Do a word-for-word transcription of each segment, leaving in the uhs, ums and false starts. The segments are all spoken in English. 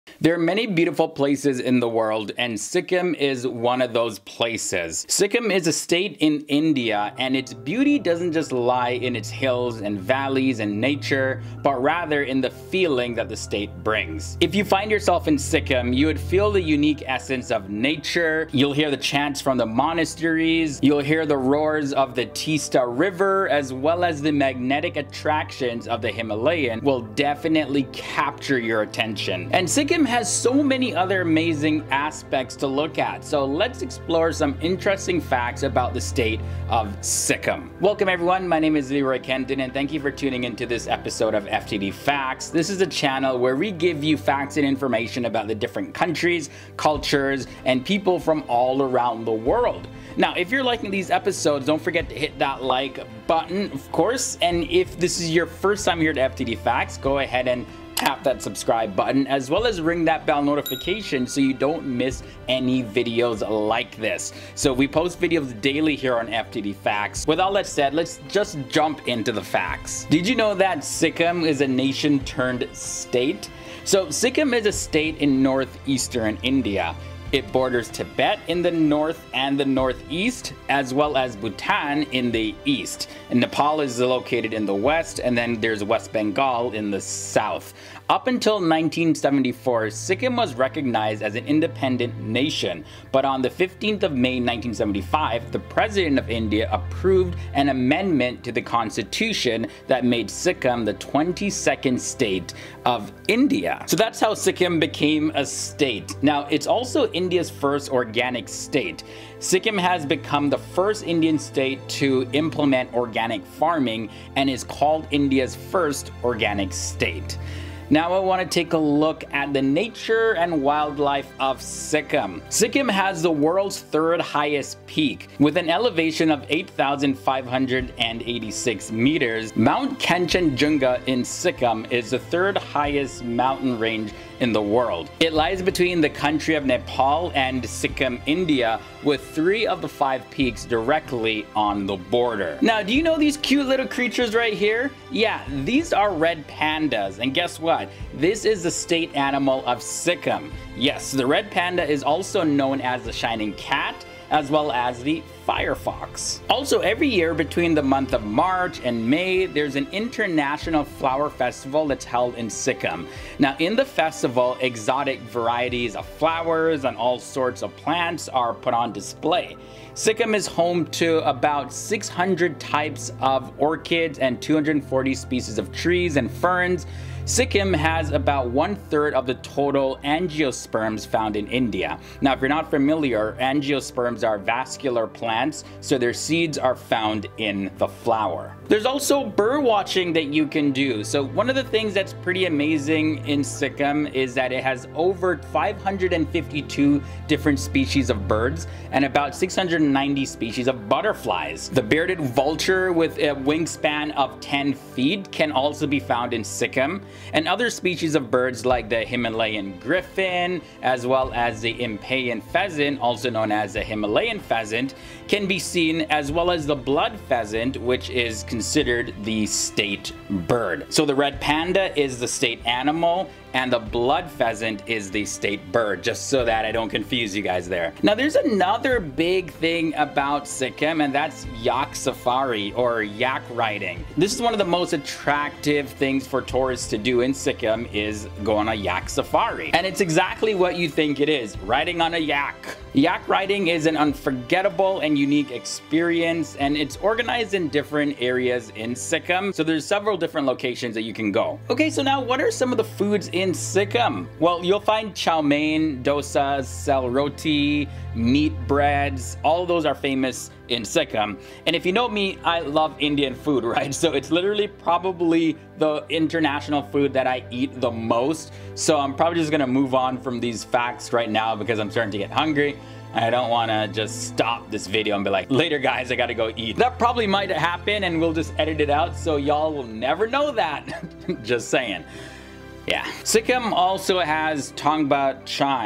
There are many beautiful places in the world, and Sikkim is one of those places. Sikkim is a state in India, and its beauty doesn't just lie in its hills and valleys and nature, but rather in the feeling that the state brings. If you find yourself in Sikkim, you would feel the unique essence of nature. You'll hear the chants from the monasteries, you'll hear the roars of the Teesta River, as well as the magnetic attractions of the Himalayan will definitely capture your attention. And Sikkim has so many other amazing aspects to look at, so let's explore some interesting facts about the state of Sikkim. Welcome everyone, my name is Leroy Kenton and thank you for tuning into this episode of F T D Facts. This is a channel where we give you facts and information about the different countries, cultures, and people from all around the world. Now, if you're liking these episodes, don't forget to hit that like button, of course, and if this is your first time here at F T D Facts, go ahead and tap that subscribe button as well as ring that bell notification so you don't miss any videos like this. So we post videos daily here on F T D Facts. With all that said, let's just jump into the facts. Did you know that Sikkim is a nation turned state? So Sikkim is a state in northeastern India. It borders Tibet in the north and the northeast, as well as Bhutan in the east. And Nepal is located in the west, and then there's West Bengal in the south. Up until nineteen seventy-four, Sikkim was recognized as an independent nation, but on the fifteenth of May nineteen seventy-five, the President of India approved an amendment to the constitution that made Sikkim the twenty-second state of India. So that's how Sikkim became a state. Now, it's also India's first organic state. Sikkim has become the first Indian state to implement organic farming and is called India's first organic state. Now I want to take a look at the nature and wildlife of Sikkim. Sikkim has the world's third highest peak. With an elevation of eight thousand five hundred eighty-six meters, Mount Kanchenjunga in Sikkim is the third highest mountain range in the world. It lies between the country of Nepal and Sikkim, India, with three of the five peaks directly on the border. Now, do you know these cute little creatures right here? Yeah, these are red pandas, and guess what? This is the state animal of Sikkim. Yes, the red panda is also known as the shining cat, as well as the firefox. Also, every year between the month of March and May, there's an international flower festival that's held in Sikkim. Now, in the festival, exotic varieties of flowers and all sorts of plants are put on display. Sikkim is home to about six hundred types of orchids and two hundred forty species of trees and ferns. Sikkim has about one third of the total angiosperms found in India. Now, if you're not familiar, angiosperms are vascular plants, so their seeds are found in the flower. There's also bird watching that you can do. So one of the things that's pretty amazing in Sikkim is that it has over five hundred fifty-two different species of birds and about six hundred ninety species of butterflies. The bearded vulture with a wingspan of ten feet can also be found in Sikkim. And other species of birds like the Himalayan griffin, as well as the Impayan pheasant, also known as the Himalayan pheasant, can be seen, as well as the blood pheasant, which is considered the state bird. So the red panda is the state animal, and the blood pheasant is the state bird, just so that I don't confuse you guys there. Now, there's another big thing about Sikkim, and that's yak safari or yak riding. This is one of the most attractive things for tourists to do in Sikkim is go on a yak safari. And it's exactly what you think it is, riding on a yak. Yak riding is an unforgettable and unique experience, and it's organized in different areas in Sikkim. So there's several different locations that you can go. Okay, so now what are some of the foods in Sikkim? Well, you'll find chow mein, dosas, sel roti, meat breads. All of those are famous in Sikkim. And if you know me, I love Indian food, right? So it's literally probably the international food that I eat the most. So I'm probably just gonna move on from these facts right now because I'm starting to get hungry. I don't want to just stop this video and be like, later guys, I gotta go eat. That probably might happen and we'll just edit it out so y'all will never know that. Just saying. Yeah. Sikkim also has Tongba Chang.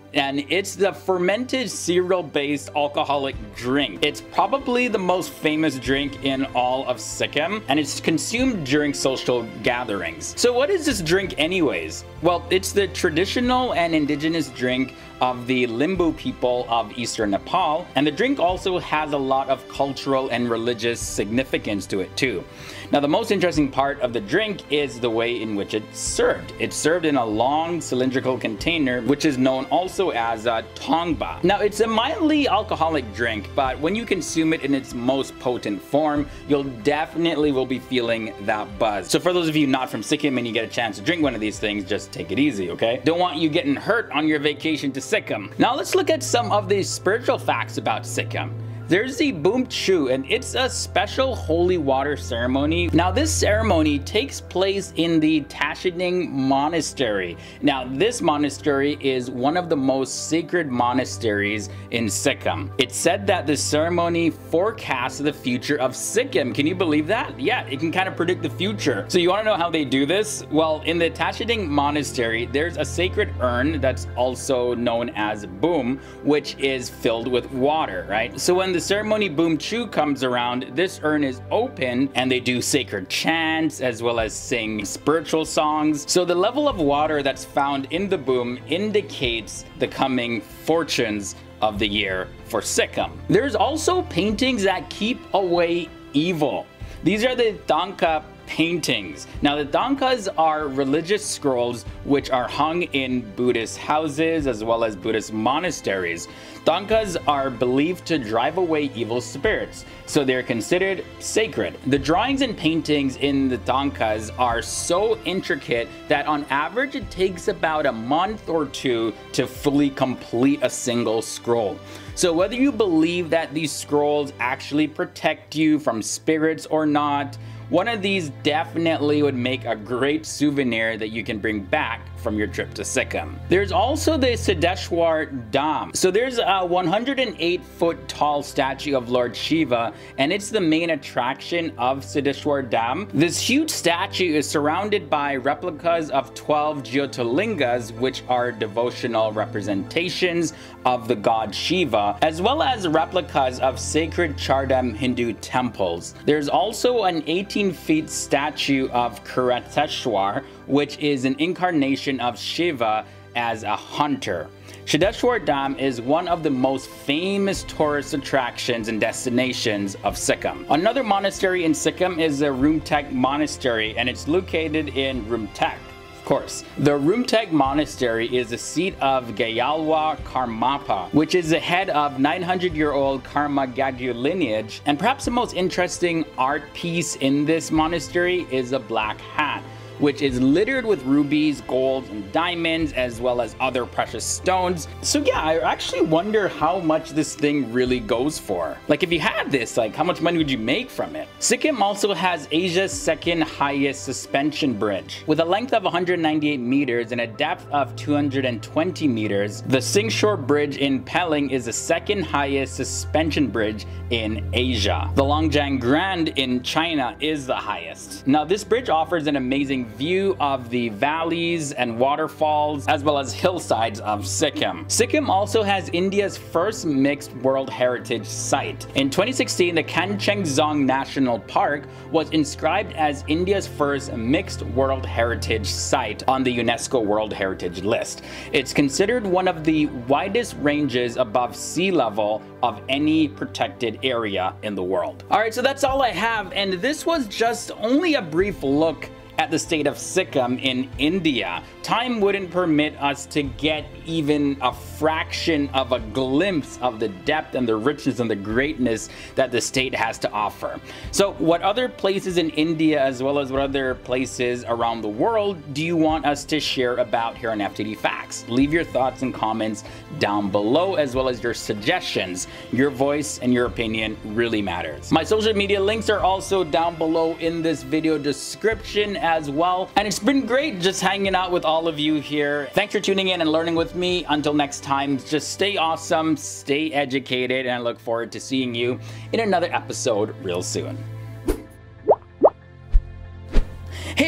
and it's the fermented cereal-based alcoholic drink. It's probably the most famous drink in all of Sikkim, and it's consumed during social gatherings. So what is this drink anyways? Well, it's the traditional and indigenous drink of the Limbu people of eastern Nepal, and the drink also has a lot of cultural and religious significance to it too. Now, the most interesting part of the drink is the way in which it's served. It's served in a long cylindrical container, which is known also as a tongba. Now, it's a mildly alcoholic drink, but when you consume it in its most potent form, you'll definitely will be feeling that buzz. So for those of you not from Sikkim and you get a chance to drink one of these things, just take it easy, okay? Don't want you getting hurt on your vacation to Sikkim. Now let's look at some of the spiritual facts about Sikkim. There's the Bumchu, and it's a special holy water ceremony. Now this ceremony takes place in the Tashining Monastery. Now this monastery is one of the most sacred monasteries in Sikkim. It's said that the ceremony forecasts the future of Sikkim. Can you believe that? Yeah, it can kind of predict the future. So you want to know how they do this? Well, in the Tashining Monastery, there's a sacred urn that's also known as Bum, which is filled with water, right? So when the The ceremony Bumchu comes around, this urn is open and they do sacred chants as well as sing spiritual songs. So the level of water that's found in the Bum indicates the coming fortunes of the year for Sikkim. There's also paintings that keep away evil. These are the Danka paintings. Now the Dankas are religious scrolls which are hung in Buddhist houses as well as Buddhist monasteries. Dankas are believed to drive away evil spirits, so they're considered sacred. The drawings and paintings in the Dankas are so intricate that on average it takes about a month or two to fully complete a single scroll. So whether you believe that these scrolls actually protect you from spirits or not, one of these definitely would make a great souvenir that you can bring back from your trip to Sikkim. There's also the Siddheshwar Dam. So there's a one hundred eight foot tall statue of Lord Shiva, and it's the main attraction of Siddheshwar Dam. This huge statue is surrounded by replicas of twelve Jyotirlingas, which are devotional representations of the god Shiva, as well as replicas of sacred Chardam Hindu temples. There's also an eighteen feet statue of Kurateshwar, which is an incarnation of Shiva as a hunter. Siddheshwar Dam is one of the most famous tourist attractions and destinations of Sikkim. Another monastery in Sikkim is the Rumtek Monastery, and it's located in Rumtek. Of course. The Rumtek Monastery is the seat of Gayalwa Karmapa, which is the head of nine hundred year old Karma Gagyu lineage, and perhaps the most interesting art piece in this monastery is a black hat, which is littered with rubies, gold, and diamonds, as well as other precious stones. So yeah, I actually wonder how much this thing really goes for. Like if you had this, like how much money would you make from it? Sikkim also has Asia's second highest suspension bridge. With a length of one hundred ninety-eight meters and a depth of two hundred twenty meters, the Singshore Bridge in Pelling is the second highest suspension bridge in Asia. The Longjiang Grand in China is the highest. Now this bridge offers an amazing view of the valleys and waterfalls as well as hillsides of Sikkim. Sikkim also has India's first mixed World Heritage Site. In twenty sixteen, the Kanchengzong National Park was inscribed as India's first mixed World Heritage Site on the UNESCO World Heritage List. It's considered one of the widest ranges above sea level of any protected area in the world. Alright, so that's all I have, and this was just only a brief look at the state of Sikkim in India. Time wouldn't permit us to get even a fraction of a glimpse of the depth and the richness and the greatness that the state has to offer. So what other places in India as well as what other places around the world do you want us to share about here on F T D Facts? Leave your thoughts and comments down below as well as your suggestions. Your voice and your opinion really matters. My social media links are also down below in this video description as well. And it's been great just hanging out with all of you here. Thanks for tuning in and learning with me. Until next time, just stay awesome, stay educated, and I look forward to seeing you in another episode real soon. Hey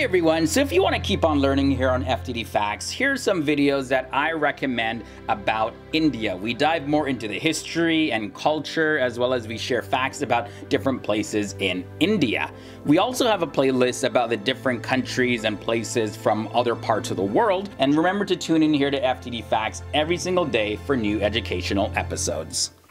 Hey everyone, so if you want to keep on learning here on F T D Facts, here's some videos that I recommend about India. We dive more into the history and culture, as well as we share facts about different places in India. We also have a playlist about the different countries and places from other parts of the world. And remember to tune in here to F T D Facts every single day for new educational episodes.